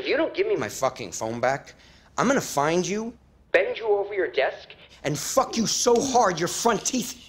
If you don't give me my fucking phone back, I'm gonna find you, bend you over your desk, and fuck you so hard your front teeth